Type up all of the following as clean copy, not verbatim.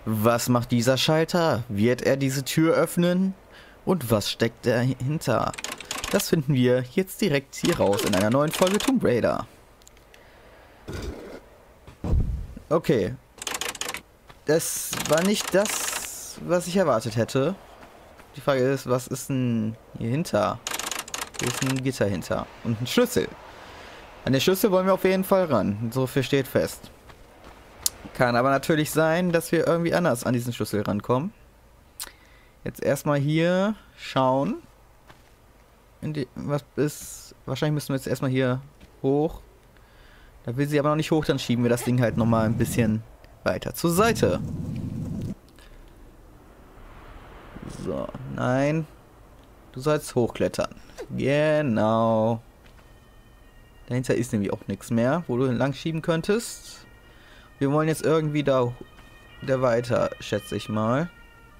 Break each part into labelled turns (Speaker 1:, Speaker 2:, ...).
Speaker 1: Was macht dieser Schalter? Wird er diese Tür öffnen? Und was steckt dahinter? Das finden wir jetzt direkt hier raus in einer neuen Folge Tomb Raider. Okay. Das war nicht das, was ich erwartet hätte. Die Frage ist, was ist denn hier hinter? Hier ist ein Gitter hinter. Und ein Schlüssel. An den Schlüssel wollen wir auf jeden Fall ran. So viel steht fest. Kann aber natürlich sein, dass wir irgendwie anders an diesen Schlüssel rankommen. Jetzt erstmal hier schauen. Wahrscheinlich müssen wir jetzt erstmal hier hoch. Da will sie aber noch nicht hoch, dann schieben wir das Ding halt nochmal ein bisschen weiter zur Seite. So, nein. Du sollst hochklettern. Genau. Dahinter ist nämlich auch nichts mehr, wo du lang schieben könntest. Wir wollen jetzt irgendwie da weiter, schätze ich mal.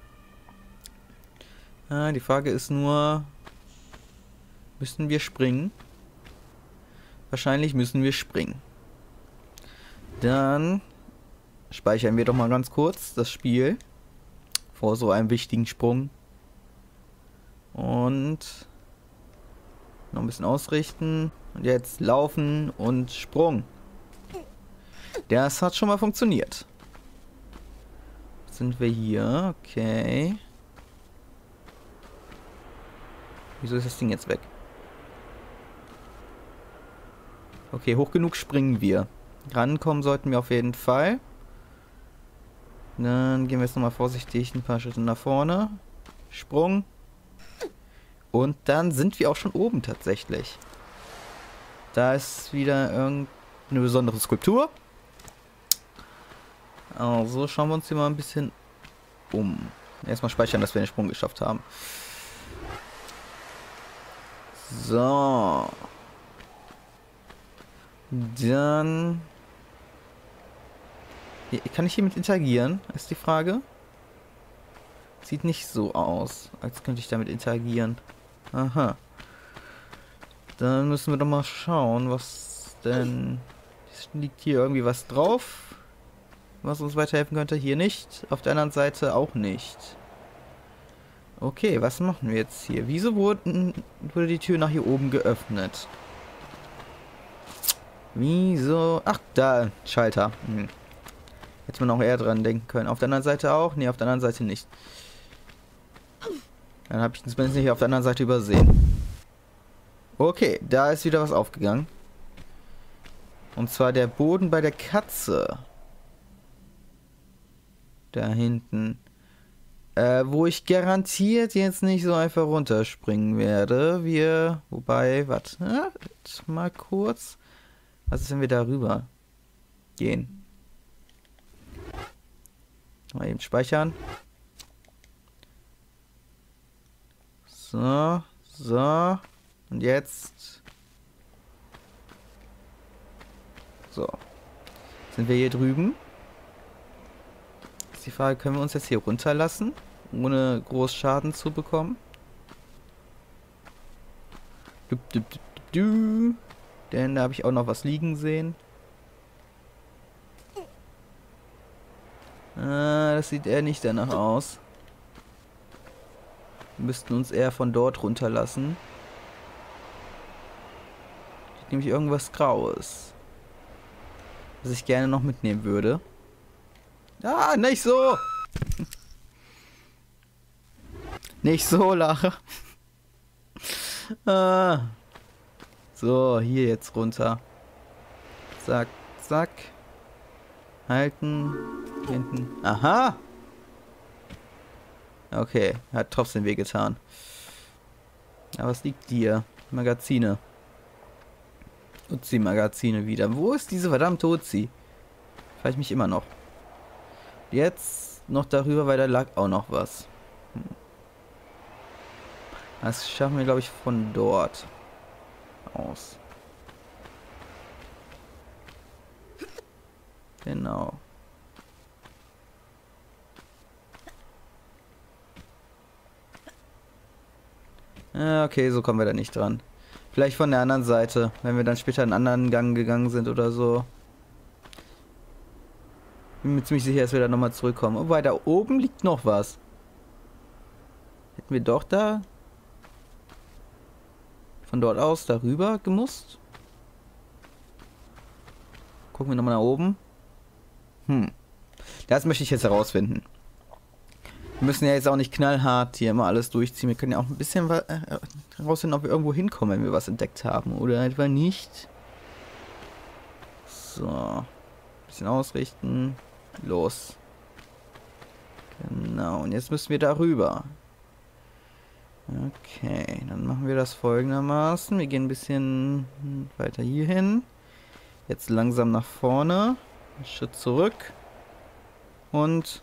Speaker 1: Die Frage ist nur, müssen wir springen? Wahrscheinlich müssen wir springen. Dann speichern wir doch mal ganz kurz das Spiel vor so einem wichtigen Sprung. Und noch ein bisschen ausrichten. Und jetzt laufen und Sprung. Das hat schon mal funktioniert. Sind wir hier? Okay. Wieso ist das Ding jetzt weg? Okay, hoch genug springen wir. Rankommen sollten wir auf jeden Fall. Dann gehen wir jetzt nochmal vorsichtig ein paar Schritte nach vorne. Sprung. Und dann sind wir auch schon oben tatsächlich. Da ist wieder irgendeine besondere Skulptur. Also schauen wir uns hier mal ein bisschen um. Erstmal speichern, dass wir den Sprung geschafft haben. So. Dann... Kann ich hiermit interagieren? Ist die Frage. Sieht nicht so aus, als könnte ich damit interagieren. Aha. Dann müssen wir doch mal schauen, was denn... Liegt hier irgendwie was drauf? Was uns weiterhelfen könnte? Hier nicht. Auf der anderen Seite auch nicht. Okay, was machen wir jetzt hier? Wieso wurde die Tür nach hier oben geöffnet? Wieso? Ach, da, Schalter. Hätte man auch eher dran denken können. Auf der anderen Seite auch? Ne, auf der anderen Seite nicht. Dann habe ich es zumindest nicht auf der anderen Seite übersehen. Okay, da ist wieder was aufgegangen. Und zwar der Boden bei der Katze. Da hinten. Wo ich garantiert jetzt nicht so einfach runterspringen werde. Wobei, warte, mal kurz. Was ist, wenn wir darüber gehen? Mal eben speichern. So, so. Und jetzt. So. Sind wir hier drüben? Ist die Frage, können wir uns jetzt hier runterlassen? Ohne groß Schaden zu bekommen? Denn da habe ich auch noch was liegen sehen. Das sieht eher nicht danach aus. Wir müssten uns eher von dort runterlassen. Nämlich irgendwas Graues. Was ich gerne noch mitnehmen würde. Ah, nicht so! Nicht so, Lache. So, hier jetzt runter. Zack, zack. Halten. Hinten. Aha! Okay, hat trotzdem wehgetan. Aber was liegt hier? Magazine. Uzi-Magazine wieder. Wo ist diese verdammte Uzi? Frage ich mich immer noch. Jetzt noch darüber, weil da lag auch noch was. Das schaffen wir, glaube ich, von dort aus. Genau. Okay, so kommen wir da nicht dran. Vielleicht von der anderen Seite, wenn wir dann später einen anderen Gang gegangen sind oder so. Bin mir ziemlich sicher, dass wir da nochmal zurückkommen. Wobei, da oben liegt noch was. Hätten wir doch da von dort aus darüber gemusst? Gucken wir nochmal nach oben. Das möchte ich jetzt herausfinden. Wir müssen ja jetzt auch nicht knallhart hier immer alles durchziehen. Wir können ja auch ein bisschen herausfinden, ob wir irgendwo hinkommen, wenn wir was entdeckt haben. Oder etwa nicht. So. Bisschen ausrichten. Los. Genau. Und jetzt müssen wir darüber. Okay. Dann machen wir das folgendermaßen. Wir gehen ein bisschen weiter hier hin. Jetzt langsam nach vorne. Einen Schritt zurück. Und...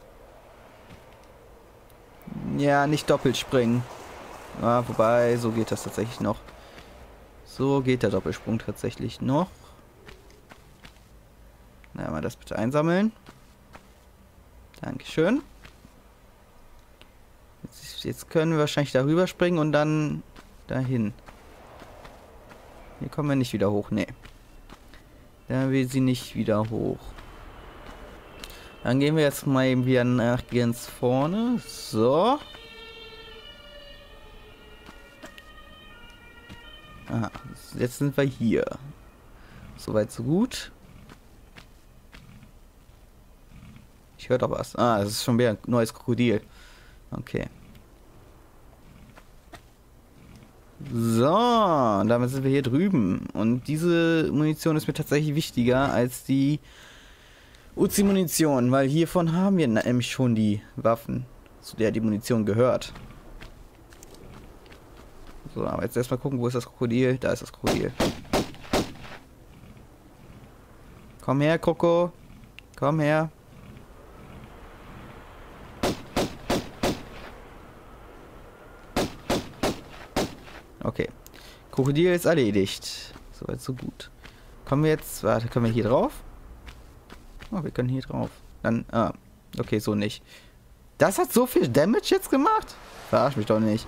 Speaker 1: ja, nicht doppelt springen. Ah, wobei, so geht das tatsächlich noch. So geht der Doppelsprung tatsächlich noch. Na, mal das bitte Dankeschön. Jetzt können wir wahrscheinlich darüber springen und dann dahin. Hier kommen wir nicht wieder hoch, nee. Da will sie nicht wieder hoch. Dann gehen wir jetzt mal eben wieder nach ganz vorne. So. Aha, jetzt sind wir hier. Soweit, so gut. Ich höre doch was. Ah, das ist schon wieder ein neues Krokodil. Okay. So, damit sind wir hier drüben. Und diese Munition ist mir tatsächlich wichtiger als die Uzi-Munition, weil hiervon haben wir nämlich schon die Waffen, zu der die Munition gehört. So, aber jetzt erstmal gucken, wo ist das Krokodil? Da ist das Krokodil. Komm her, Kroko. Komm her. Okay. Krokodil ist erledigt. Soweit, so gut. Kommen wir jetzt... warte, können wir hier drauf? Oh, wir können hier drauf. Dann... ah, okay, so nicht. Das hat so viel Damage jetzt gemacht? Verarsch mich doch nicht.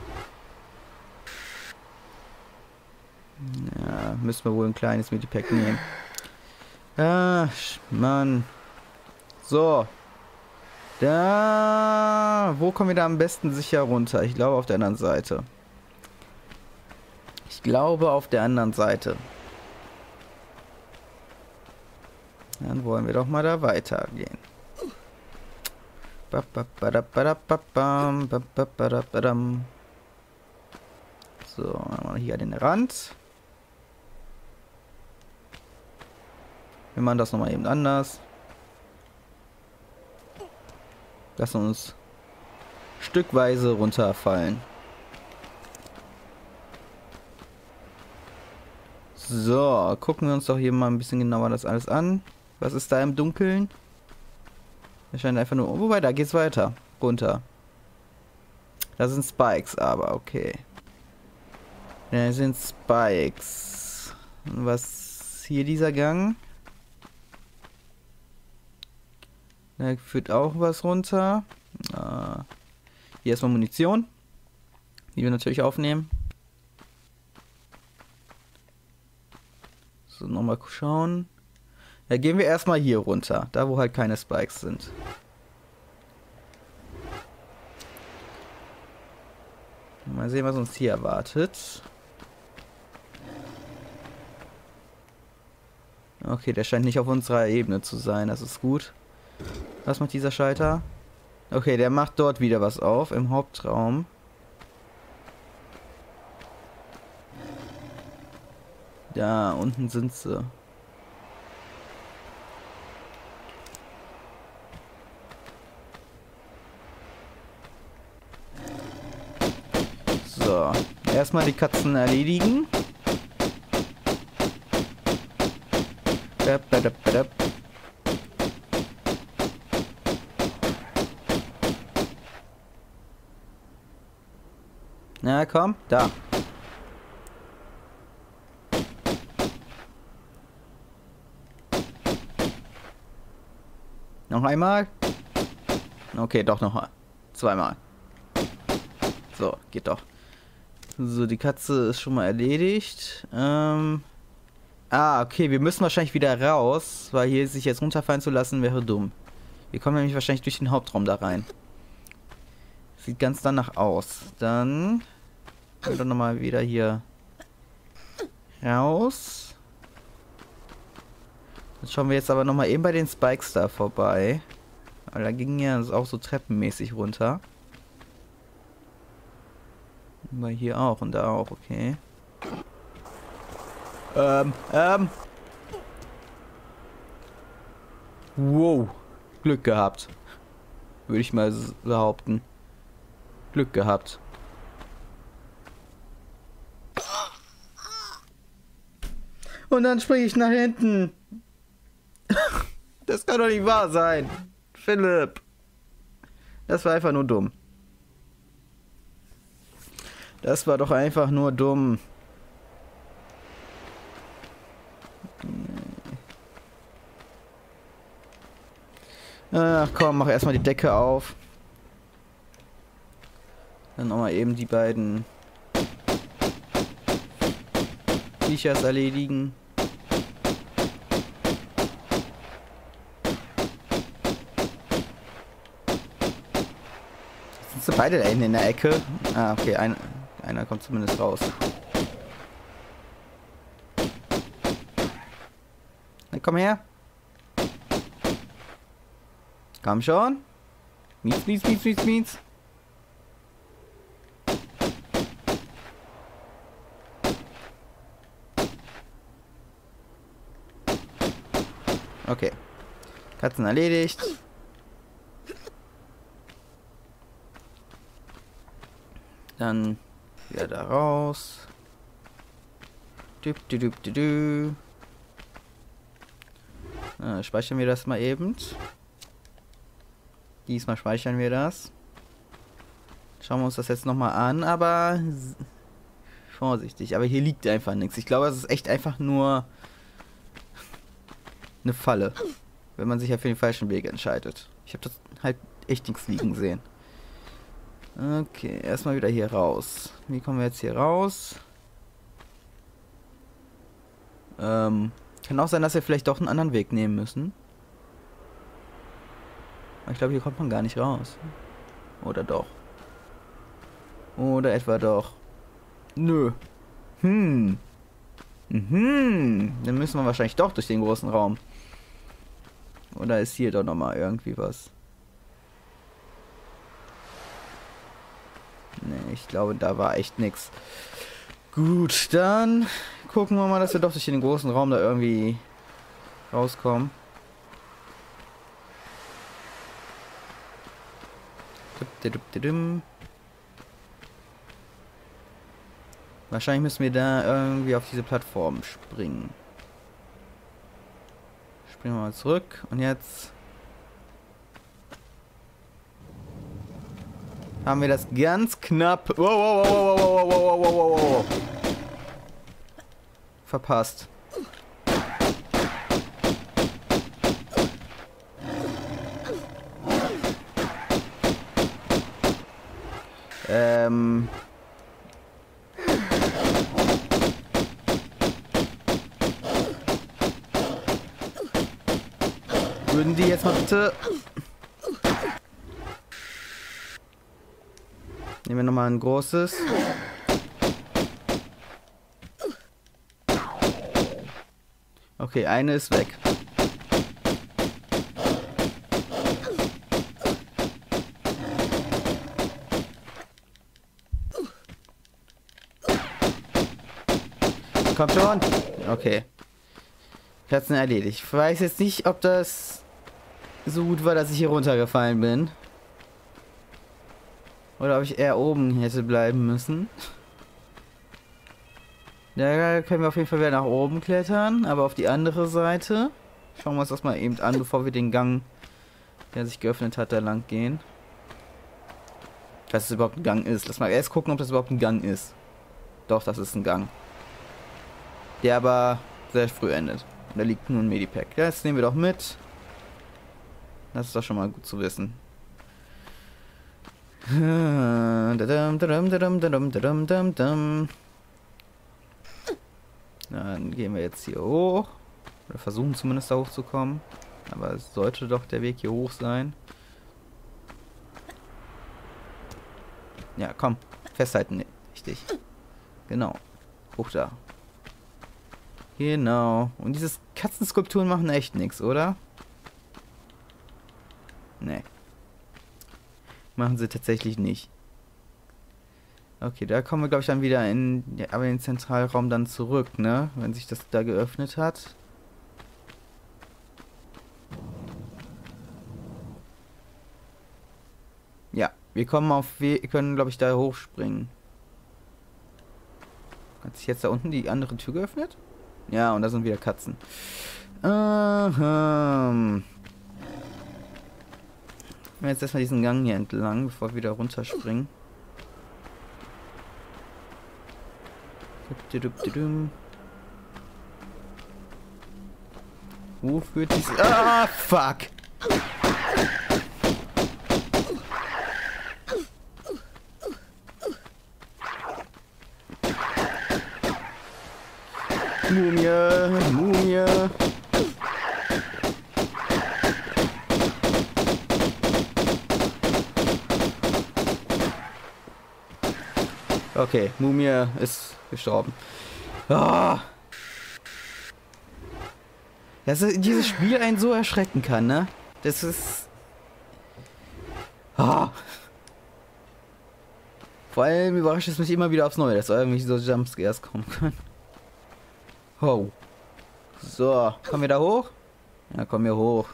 Speaker 1: Ja, müssen wir wohl ein kleines Medipack nehmen. Ah, Mann. So. Da... wo kommen wir da am besten sicher runter? Ich glaube auf der anderen Seite. Ich glaube auf der anderen Seite. Dann wollen wir doch mal da weitergehen. So, mal hier den Rand. Wir machen das nochmal eben anders. Lassen uns stückweise runterfallen. So, gucken wir uns doch hier mal ein bisschen genauer das alles an. Was ist da im Dunkeln? Das scheint einfach nur... wobei, da geht's weiter. Runter. Da sind Spikes, aber okay. Da sind Spikes. Was hier dieser Gang? Da führt auch was runter. Hier erstmal Munition. Die wir natürlich aufnehmen. So, nochmal schauen. Da gehen wir erstmal hier runter. Da, wo halt keine Spikes sind. Mal sehen, was uns hier erwartet. Okay, der scheint nicht auf unserer Ebene zu sein. Das ist gut. Was macht dieser Schalter? Okay, der macht dort wieder was auf. Im Hauptraum. Da unten sind sie. So, erstmal die Katzen erledigen. Na komm, da. Noch einmal. Okay, doch noch zweimal. So, geht doch. So, die Katze ist schon mal erledigt. Ah, okay, wir müssen wahrscheinlich wieder raus, weil hier sich jetzt runterfallen zu lassen wäre dumm. Wir kommen nämlich wahrscheinlich durch den Hauptraum da rein. Sieht ganz danach aus. Dann gehen wir doch nochmal wieder hier raus. Dann schauen wir jetzt aber nochmal eben bei den Spikes da vorbei. Weil da ging ja auch so treppenmäßig runter. Aber hier auch und da auch, okay. Wow. Glück gehabt. Würde ich mal behaupten. Glück gehabt. Und dann springe ich nach hinten. Das kann doch nicht wahr sein. Philipp. Das war einfach nur dumm. Das war doch einfach nur dumm. Ach komm, mach erstmal die Decke auf. Dann nochmal eben die beiden Viechers erledigen. Sind sie beide da hinten in der Ecke? Ah, okay, einer kommt zumindest raus. Dann komm her. Komm schon. Mietz, mietz, mietz, mietz, mietz. Okay. Katzen erledigt. Dann wieder da raus. Düb, düb, düb, düb, düb. Speichern wir das mal eben. Diesmal speichern wir das. Schauen wir uns das jetzt nochmal an, aber vorsichtig. Aber hier liegt einfach nichts. Ich glaube, es ist echt einfach nur eine Falle, wenn man sich ja für den falschen Weg entscheidet. Ich habe das halt echt nichts liegen sehen. Okay, erstmal wieder hier raus. Wie kommen wir jetzt hier raus? Kann auch sein, dass wir vielleicht doch einen anderen Weg nehmen müssen. Ich glaube, hier kommt man gar nicht raus. Oder doch? Oder etwa doch? Nö. Dann müssen wir wahrscheinlich doch durch den großen Raum. Oder ist hier doch nochmal irgendwie was? Ne, ich glaube, da war echt nix. Gut, dann gucken wir mal, dass wir doch durch den großen Raum da irgendwie rauskommen. Wahrscheinlich müssen wir da irgendwie auf diese Plattform springen. Springen wir mal zurück. Und jetzt haben wir das ganz knapp. Wow, wow, wow, wow, wow, wow, wow, wow, wow. Verpasst. Würden die jetzt mal bitte... Nehmen wir nochmal ein großes. Okay, eine ist weg. Kommt schon. Okay. Katzen erledigt. Ich weiß jetzt nicht, ob das so gut war, dass ich hier runtergefallen bin. Oder ob ich eher oben hätte bleiben müssen. Da können wir auf jeden Fall wieder nach oben klettern, aber auf die andere Seite. Schauen wir uns das mal eben an, bevor wir den Gang, der sich geöffnet hat, da lang gehen. Dass es überhaupt ein Gang ist. Lass mal erst gucken, ob das überhaupt ein Gang ist. Doch, das ist ein Gang. Der aber sehr früh endet. Da liegt nur ein Medipack. Ja, das nehmen wir doch mit. Das ist doch schon mal gut zu wissen. Dann gehen wir jetzt hier hoch. Oder versuchen zumindest da hochzukommen. Aber es sollte doch der Weg hier hoch sein. Ja, komm. Festhalten. Nee, richtig. Genau. Hoch da. Genau. Und diese Katzenskulpturen machen echt nichts, oder? Nee. Machen sie tatsächlich nicht. Okay, da kommen wir, glaube ich, dann wieder in den Zentralraum dann zurück, ne? Wenn sich das da geöffnet hat. Ja, wir können, glaube ich, da hochspringen. Hat sich jetzt da unten die andere Tür geöffnet? Ja, und da sind wieder Katzen. Jetzt erstmal diesen Gang hier entlang, bevor wir wieder runterspringen. Wo führt dies? Ah, fuck! Mumie, Mumie. Okay, Mumie ist gestorben. Ah. Dass dieses Spiel einen so erschrecken kann, ne? Das ist... Ah. Vor allem überrascht es mich immer wieder aufs Neue, dass irgendwie so Jumpscares kommen können. Oh. So, kommen wir da hoch? Ja, kommen wir hoch.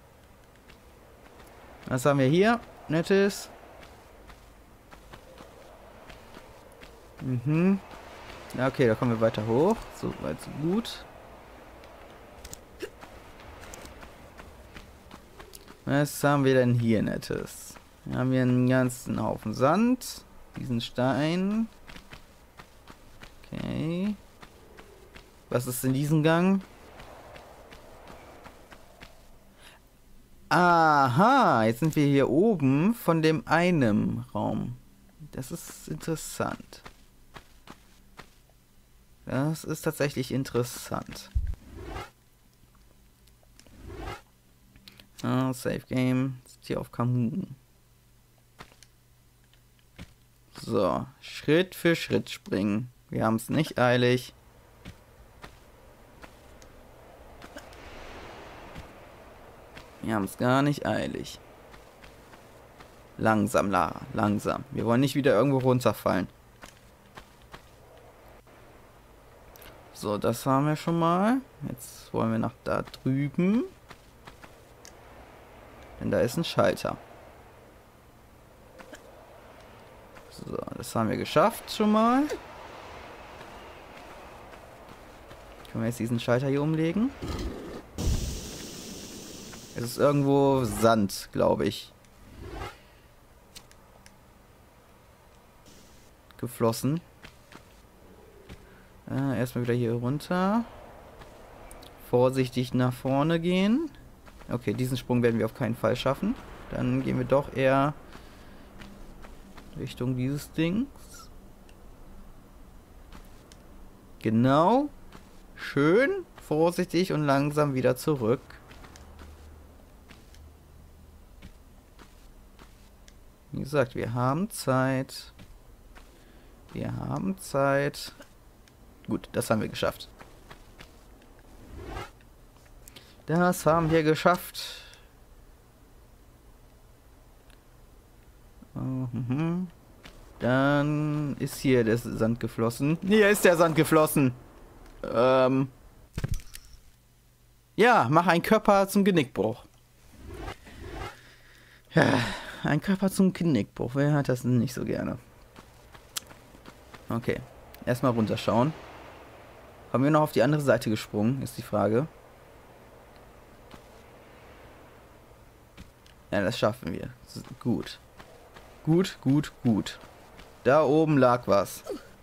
Speaker 1: Was haben wir hier? Nettes. Mhm. Ja, okay, da kommen wir weiter hoch. So weit, so gut. Was haben wir denn hier Nettes? Hier haben wir einen ganzen Haufen Sand. Diesen Stein. Okay. Was ist in diesem Gang? Aha, jetzt sind wir hier oben von dem einen Raum. Das ist interessant. Das ist tatsächlich interessant. Ah, Save Game. Ist hier auf Kamu. So, Schritt für Schritt springen. Wir haben es nicht eilig. Wir haben es gar nicht eilig. Langsam, Lara, langsam. Wir wollen nicht wieder irgendwo runterfallen. So, das haben wir schon mal. Jetzt wollen wir nach da drüben. Denn da ist ein Schalter. So, das haben wir geschafft schon mal. Können wir jetzt diesen Schalter hier umlegen? Es ist irgendwo Sand, glaube ich. Geflossen. Erstmal wieder hier runter. Vorsichtig nach vorne gehen. Okay, diesen Sprung werden wir auf keinen Fall schaffen. Dann gehen wir doch eher Richtung dieses Dings. Genau. Schön. Vorsichtig und langsam wieder zurück. Wie gesagt, wir haben Zeit. Wir haben Zeit. Gut, das haben wir geschafft. Das haben wir geschafft. Dann ist hier der Sand geflossen. Hier ist der Sand geflossen. Ja, mach einen Körper zum Genickbruch. Ja, ein Körper zum Genickbruch. Wer hat das denn nicht so gerne? Okay, erstmal runterschauen. Haben wir noch auf die andere Seite gesprungen, ist die Frage. Ja, das schaffen wir. Gut. Gut, gut, gut. Da oben lag was.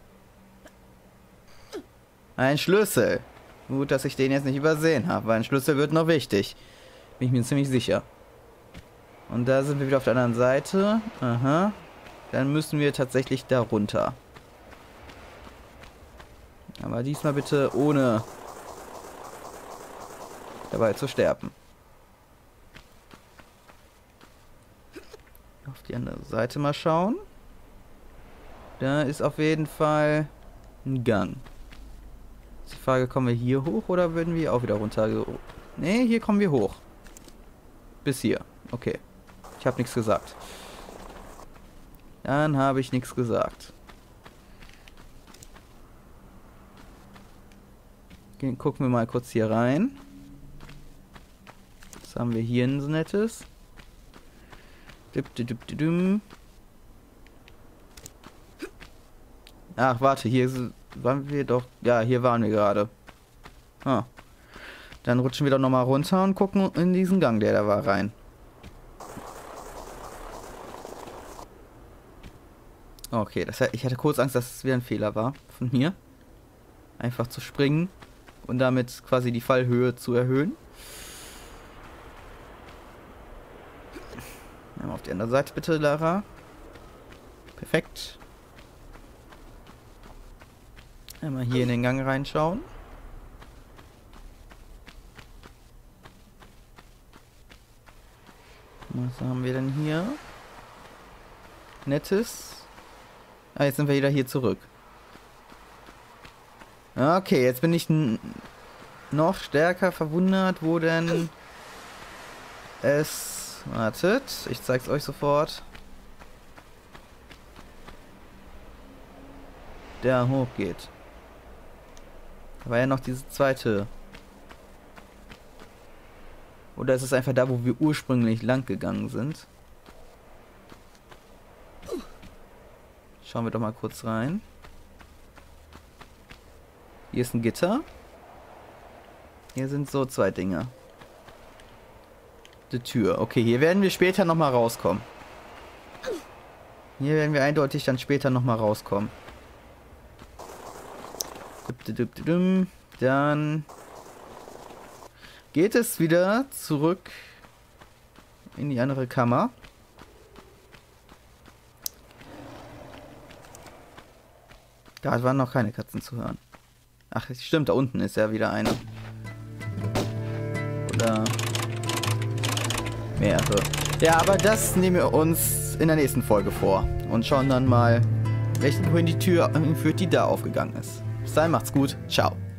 Speaker 1: Ein Schlüssel. Gut, dass ich den jetzt nicht übersehen habe, weil ein Schlüssel wird noch wichtig. Bin ich mir ziemlich sicher. Und da sind wir wieder auf der anderen Seite. Aha. Dann müssen wir tatsächlich da runter. Aber diesmal bitte ohne dabei zu sterben. Auf die andere Seite mal schauen. Da ist auf jeden Fall ein Gang. Ist die Frage, kommen wir hier hoch oder würden wir auch wieder runter? Ne, hier kommen wir hoch. Bis hier. Okay. Ich habe nichts gesagt. Dann habe ich nichts gesagt. Gucken wir mal kurz hier rein. Was haben wir hier so Nettes? Ach, warte, hier waren wir doch... Ja, hier waren wir gerade. Ah. Dann rutschen wir doch nochmal runter und gucken in diesen Gang, der da war, rein. Okay, ich hatte kurz Angst, dass es wieder ein Fehler war von mir. Einfach zu springen und damit quasi die Fallhöhe zu erhöhen. Einmal auf die andere Seite bitte, Lara. Perfekt. Einmal hier in den Gang reinschauen. Was haben wir denn hier? Nettes. Ah, jetzt sind wir wieder hier zurück. Okay, jetzt bin ich noch stärker verwundert, wo denn es... Wartet, ich zeig's euch sofort. Der hochgeht. Da war ja noch diese zweite. Oder ist es einfach da, wo wir ursprünglich lang gegangen sind? Schauen wir doch mal kurz rein. Hier ist ein Gitter. Hier sind so zwei Dinge. Die Tür. Okay, hier werden wir später nochmal rauskommen. Hier werden wir eindeutig dann später nochmal rauskommen. Dann geht es wieder zurück in die andere Kammer. Da waren noch keine Katzen zu hören. Ach, stimmt, da unten ist ja wieder eine. Oder mehrere. Ja, aber das nehmen wir uns in der nächsten Folge vor. Und schauen dann mal, wohin die Tür führt, die da aufgegangen ist. Bis dahin, macht's gut. Ciao.